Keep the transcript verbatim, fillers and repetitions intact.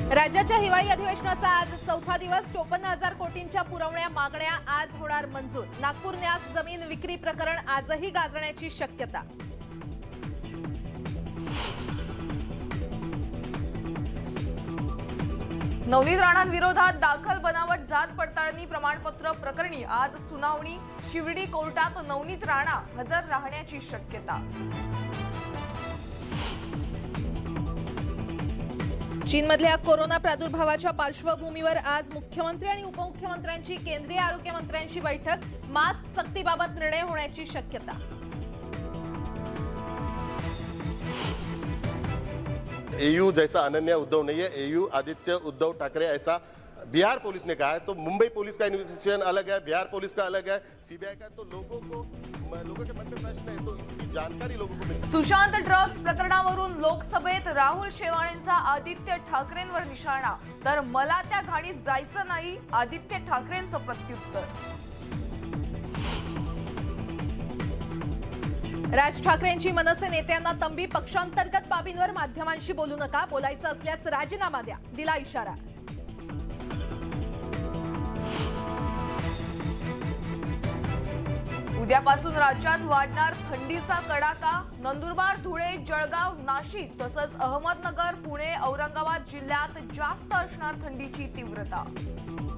राज्याच्या हिवाळी अधिवेशनाचा आज चौथा दिवस. चोपन्न हजार कोटींच्या पुरवण्या मागण्या आज होणार मंजूर. नागपूर न्यास जमीन विक्री प्रकरण आजही गाजण्याची शक्यता. नवनीत राणांविरोधात दाखल बनावट जात पडताळणी प्रमाणपत्र प्रकरणी आज सुनावणी. शिर्डी कोर्टात नवनीत राणा हजर राहण्याची शक्यता. चीनमधल्या कोरोना प्रादुर्भावाच्या पार्श्वभूमीवर आज मुख्यमंत्री आणि उपमुख्यमंत्र्यांची केंद्रीय आरोग्य मंत्र्यांची बैठक. मास्क सक्तीबाबत निर्णय होण्याची शक्यता. एयू जैसा अनन्या उद्धव नहीं है, एयू आदित्य उद्धव ठाकरे ऐसा बिहार पुलिस ने कहा है. तो मुंबई पुलिस का इन्वेस्टिगेशन अलग है, बिहार पुलिस का अलग है, सीबीआई का. तो लोगों को लोगों के मन में प्रश्न है, तो इसकी जानकारी लोगों को मिलती. सुशांत ड्रग्स प्रकरणावरून लोकसभेत राहुल शेवाळेंचा आदित्य ठाकरेंवर निशाणा. तर मला त्या घाणीत जायचं नाही, आदित्य ठाकरेंचं प्रत्युत्तर. राज ठाकरेंची मनसे नेत्यांना तंबी. पक्षांतर्गत बाबींवर माध्यमांशी बोलू नका, बोलायचं असल्यास राजीनामा द्या, दिला इशारा. उद्यापासून राज्यात वाढणार थंडीचा कडाका. नंदुरबार, धुळे, जळगाव, नाशिक तसंच अहमदनगर, पुणे, औरंगाबाद जिल्ह्यात जास्त असणार थंडीची तीव्रता.